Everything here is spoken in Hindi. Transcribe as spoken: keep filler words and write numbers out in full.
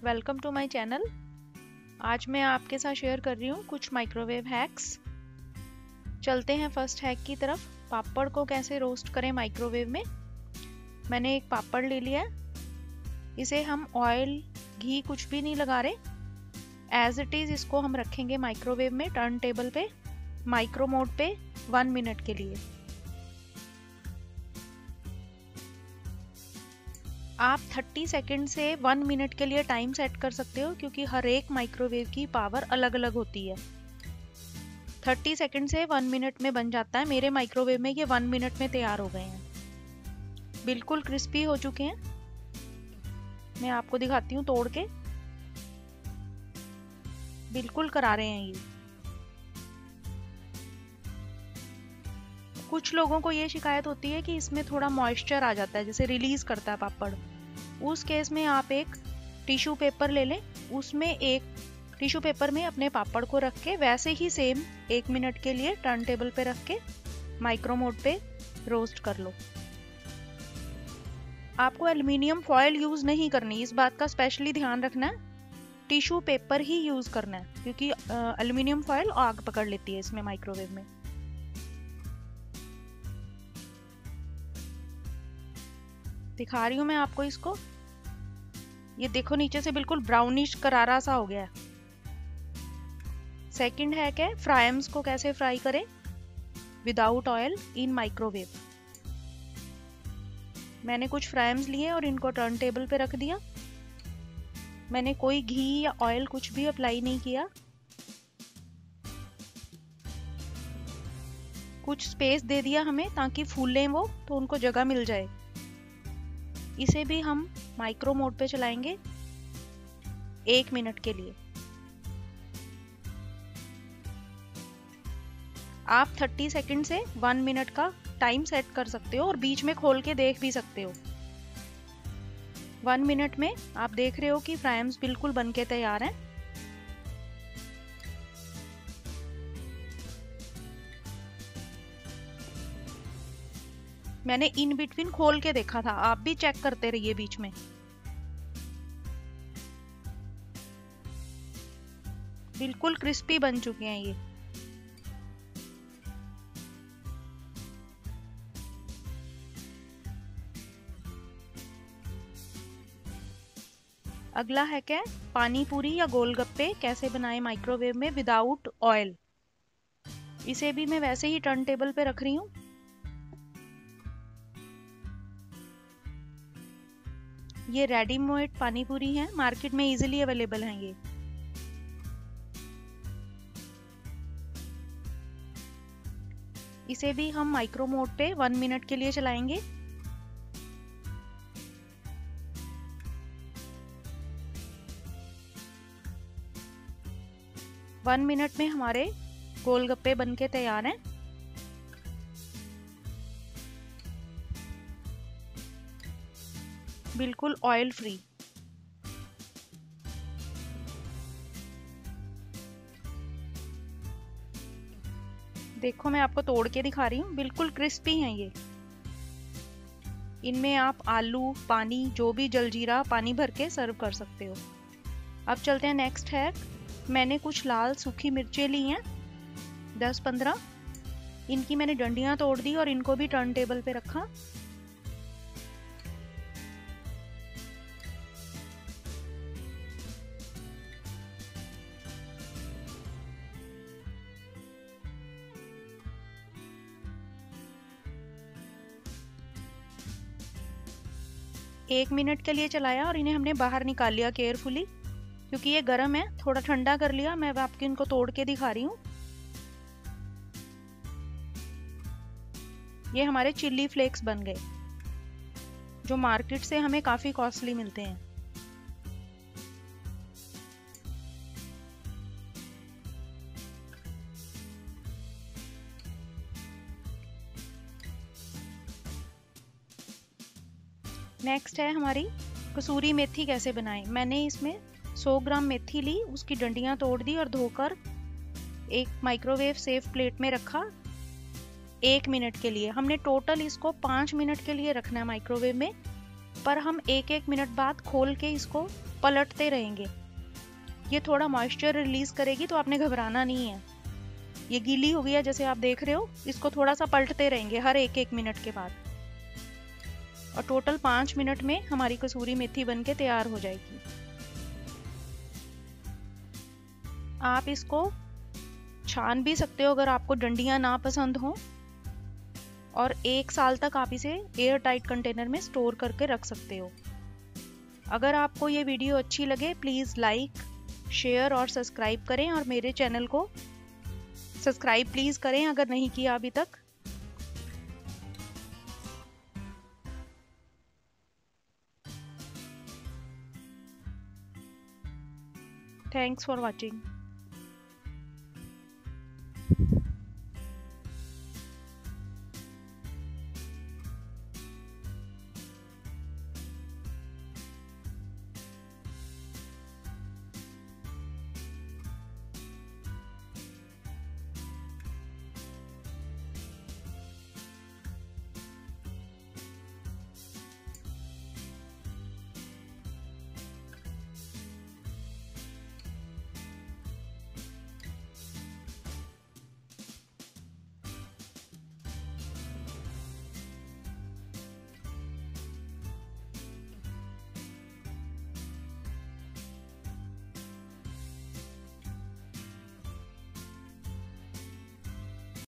Welcome to my channel. आज मैं आपके साथ शेयर कर रही हूँ कुछ माइक्रोवेव हैक्स। चलते हैं फर्स्ट हैक की तरफ। पापड़ को कैसे रोस्ट करें माइक्रोवेव में। मैंने एक पापड़ ले लिया है। इसे हम ऑयल घी कुछ भी नहीं लगा रहे, एज इट इज इसको हम रखेंगे माइक्रोवेव में टर्न टेबल पे माइक्रो मोड पे वन मिनट के लिए। आप तीस सेकंड से वन मिनट के लिए टाइम सेट कर सकते हो, क्योंकि हर एक माइक्रोवेव की पावर अलग अलग होती है। तीस सेकंड से वन मिनट में बन जाता है। मेरे माइक्रोवेव में ये वन मिनट में तैयार हो गए हैं, बिल्कुल क्रिस्पी हो चुके हैं। मैं आपको दिखाती हूँ तोड़ के, बिल्कुल करारे हैं ये। कुछ लोगों को ये शिकायत होती है कि इसमें थोड़ा मॉइस्चर आ जाता है, जैसे रिलीज करता है पापड़। उस केस में आप एक टिश्यू पेपर ले लें, उसमें एक टिश्यू पेपर में अपने पापड़ को रख के वैसे ही सेम एक मिनट के लिए टर्न टेबल पे रख के माइक्रो मोड पे रोस्ट कर लो। आपको एल्युमिनियम फॉयल यूज नहीं करनी, इस बात का स्पेशली ध्यान रखना है। टिश्यू पेपर ही यूज करना है, क्योंकि एल्युमिनियम फॉयल आग पकड़ लेती है इसमें माइक्रोवेव में। दिखा रही हूँ मैं आपको इसको। ये देखो नीचे से बिल्कुल ब्राउनिश करारा सा हो गया है। सेकंड हैक है फ्राइम्स को कैसे फ्राई करें विदाउट ऑयल इन माइक्रोवेव। मैंने कुछ फ्राइम्स लिए और इनको टर्न टेबल पे रख दिया। मैंने कोई घी या ऑयल कुछ भी अप्लाई नहीं किया। कुछ स्पेस दे दिया हमें ताकि फूलें वो, तो उनको जगह मिल जाए। इसे भी हम माइक्रो मोड पे चलाएंगे एक मिनट के लिए। आप तीस सेकंड से वन मिनट का टाइम सेट कर सकते हो और बीच में खोल के देख भी सकते हो। वन मिनट में आप देख रहे हो कि फ्राइम्स बिल्कुल बनके तैयार हैं। मैंने इन बिटवीन खोल के देखा था, आप भी चेक करते रहिए बीच में। बिल्कुल क्रिस्पी बन चुके हैं ये। अगला हैक है पानी पूरी या गोलगप्पे कैसे बनाएं माइक्रोवेव में विदाउट ऑयल। इसे भी मैं वैसे ही टर्न टेबल पे रख रही हूँ। ये रेडीमेड पानी पूरी है, मार्केट में इजीली अवेलेबल हैं ये। इसे भी हम माइक्रो मोड पे वन मिनट के लिए चलाएंगे। वन मिनट में हमारे गोलगप्पे बनके तैयार हैं। बिल्कुल ऑयल फ्री। देखो मैं आपको तोड़ के दिखा रही हूँ, बिल्कुल क्रिस्पी हैं ये। इनमें आप आलू, पानी, जो भी जलजीरा पानी भर के सर्व कर सकते हो। अब चलते हैं नेक्स्ट हैक। मैंने कुछ लाल सूखी मिर्चें ली हैं, दस पंद्रह। इनकी मैंने डंडियां तोड़ दी और इनको भी टर्न टेबल पे रखा। एक मिनट के लिए चलाया और इन्हें हमने बाहर निकाल लिया केयरफुली, क्योंकि ये गर्म है। थोड़ा ठंडा कर लिया। मैं आपको इनको तोड़ के दिखा रही हूँ। ये हमारे चिल्ली फ्लेक्स बन गए, जो मार्केट से हमें काफी कॉस्टली मिलते हैं। नेक्स्ट है हमारी कसूरी मेथी कैसे बनाएं। मैंने इसमें सौ ग्राम मेथी ली, उसकी डंडियां तोड़ दी और धोकर एक माइक्रोवेव सेफ प्लेट में रखा एक मिनट के लिए। हमने टोटल इसको पाँच मिनट के लिए रखना है माइक्रोवेव में। पर हम एक एक मिनट बाद खोल के इसको पलटते रहेंगे। ये थोड़ा मॉइस्चर रिलीज करेगी, तो आपने घबराना नहीं है। ये गीली हो गई है जैसे आप देख रहे हो, इसको थोड़ा सा पलटते रहेंगे हर एक एक मिनट के बाद, और टोटल पाँच मिनट में हमारी कसूरी मेथी बनके तैयार हो जाएगी। आप इसको छान भी सकते हो अगर आपको डंडियां ना पसंद हो, और एक साल तक आप इसे एयर टाइट कंटेनर में स्टोर करके रख सकते हो। अगर आपको ये वीडियो अच्छी लगे प्लीज़ लाइक, शेयर और सब्सक्राइब करें, और मेरे चैनल को सब्सक्राइब प्लीज़ करें अगर नहीं किया अभी तक। Thanks for watching.